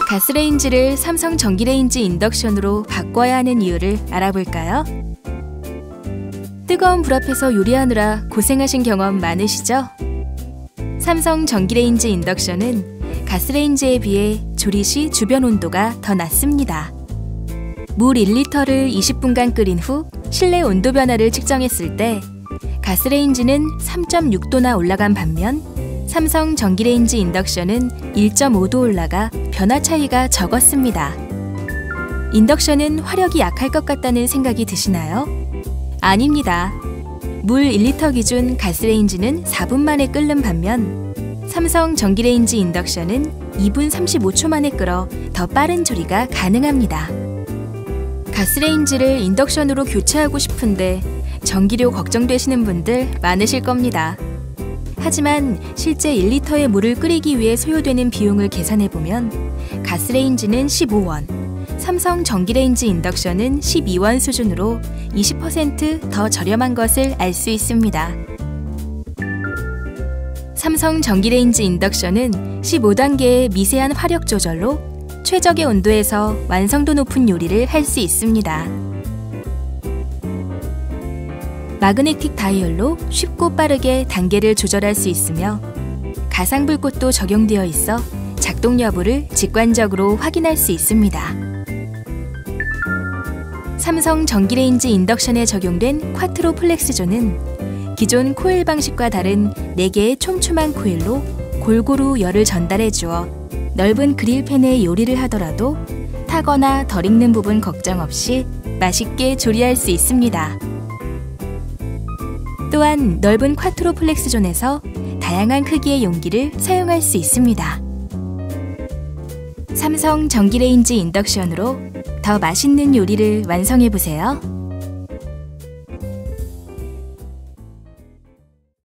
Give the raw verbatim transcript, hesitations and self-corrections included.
가스레인지를 삼성 전기레인지 인덕션으로 바꿔야 하는 이유를 알아볼까요? 뜨거운 불 앞에서 요리하느라 고생하신 경험 많으시죠? 삼성 전기레인지 인덕션은 가스레인지에 비해 조리 시 주변 온도가 더 낮습니다. 물 일 리터를 이십 분간 끓인 후 실내 온도 변화를 측정했을 때 가스레인지는 삼 점 육 도나 올라간 반면 삼성 전기레인지 인덕션은 일 점 오 도 올라가 변화 차이가 적었습니다. 인덕션은 화력이 약할 것 같다는 생각이 드시나요? 아닙니다. 물 일 리터 기준 가스레인지는 사 분 만에 끓는 반면 삼성 전기레인지 인덕션은 이 분 삼십오 초 만에 끓어 더 빠른 조리가 가능합니다. 가스레인지를 인덕션으로 교체하고 싶은데 전기료 걱정되시는 분들 많으실 겁니다. 하지만 실제 일 리터의 물을 끓이기 위해 소요되는 비용을 계산해보면 가스레인지는 십오 원, 삼성 전기레인지 인덕션은 십이 원 수준으로 이십 퍼센트 더 저렴한 것을 알 수 있습니다. 삼성 전기레인지 인덕션은 십오 단계의 미세한 화력 조절로 최적의 온도에서 완성도 높은 요리를 할 수 있습니다. 마그네틱 다이얼로 쉽고 빠르게 단계를 조절할 수 있으며 가상불꽃도 적용되어 있어 작동 여부를 직관적으로 확인할 수 있습니다. 삼성 전기레인지 인덕션에 적용된 콰트로 플렉스존은 기존 코일 방식과 다른 네 개의 촘촘한 코일로 골고루 열을 전달해 주어 넓은 그릴팬에 요리를 하더라도 타거나 덜 익는 부분 걱정 없이 맛있게 조리할 수 있습니다. 또한 넓은 콰트로 플렉스존에서 다양한 크기의 용기를 사용할 수 있습니다. 삼성 전기레인지 인덕션으로 더 맛있는 요리를 완성해보세요.